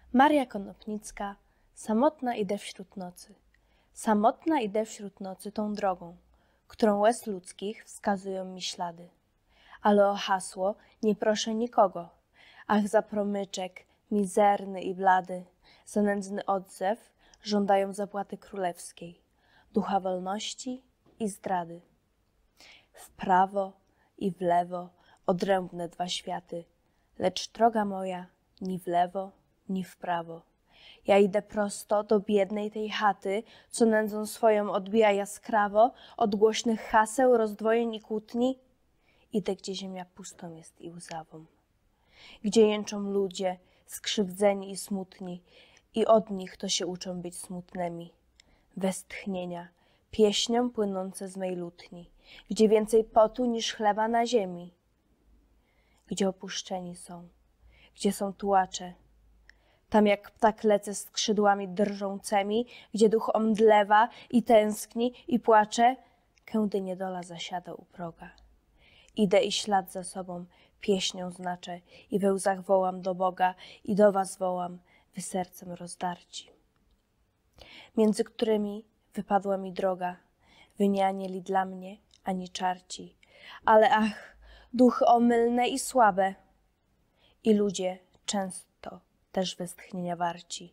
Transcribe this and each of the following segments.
Maria Konopnicka, samotna idę wśród nocy. Samotna idę wśród nocy tą drogą, którą łez ludzkich wskazują mi ślady. Ale o hasło nie proszę nikogo. Ach, za promyczek, mizerny i blady, za nędzny odzew żądają zapłaty królewskiej, ducha wolności i zdrady. W prawo i w lewo odrębne dwa światy, lecz droga moja ni w lewo, ni w prawo. Ja idę prosto do biednej tej chaty, co nędzą swoją odbija jaskrawo od głośnych haseł, rozdwojeń i kłótni. Idę, gdzie ziemia pustą jest i łzawą, gdzie jęczą ludzie skrzywdzeni i smutni i od nich to się uczą być smutnymi. Westchnienia, pieśnią płynące z mej lutni, gdzie więcej potu niż chleba na ziemi, gdzie opuszczeni są, gdzie są tułacze. Tam jak ptak lecę skrzydłami drżącemi, gdzie duch omdlewa i tęskni i płacze, kędy niedola zasiada u proga. Idę i ślad za sobą pieśnią znaczę i we łzach wołam do Boga i do was wołam, wy sercem rozdarci. Między którymi wypadła mi droga, wy nie anieli dla mnie, ani czarci, ale ach, duchy omylne i słabe i ludzie często też westchnienia warci.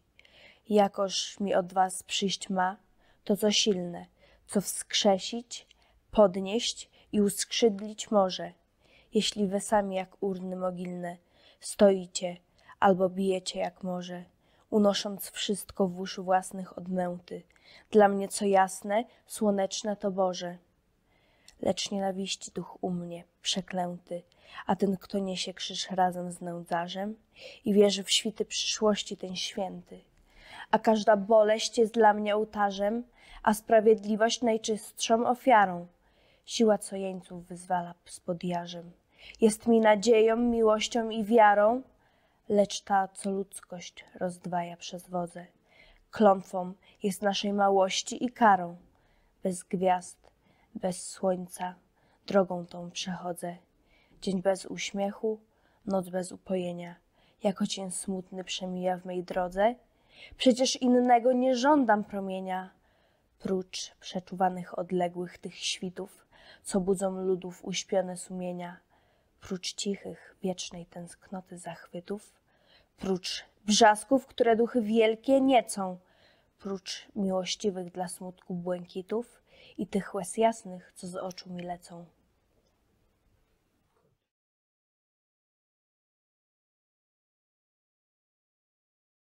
Jakoż mi od was przyjść ma, to co silne, co wskrzesić, podnieść i uskrzydlić może, jeśli wy sami jak urny mogilne stoicie albo bijecie jak morze, unosząc wszystko w uszu własnych odmęty. Dla mnie co jasne, słoneczne to Boże. Lecz nienawiści duch u mnie przeklęty, a ten, kto niesie krzyż razem z nędzarzem i wierzy w świty przyszłości ten święty. A każda boleść jest dla mnie ołtarzem, a sprawiedliwość najczystszą ofiarą. Siła, co jeńców wyzwala spod jarzem, jest mi nadzieją, miłością i wiarą, lecz ta, co ludzkość rozdwaja przez wodze, klątwą jest naszej małości i karą. Bez gwiazd, bez słońca, drogą tą przechodzę. Dzień bez uśmiechu, noc bez upojenia, jako cień smutny przemija w mej drodze. Przecież innego nie żądam promienia, prócz przeczuwanych odległych tych świtów, co budzą ludów uśpione sumienia, prócz cichych, wiecznej tęsknoty zachwytów, prócz brzasków, które duchy wielkie niecą, prócz miłościwych dla smutku błękitów i tych łez jasnych, co z oczu mi lecą.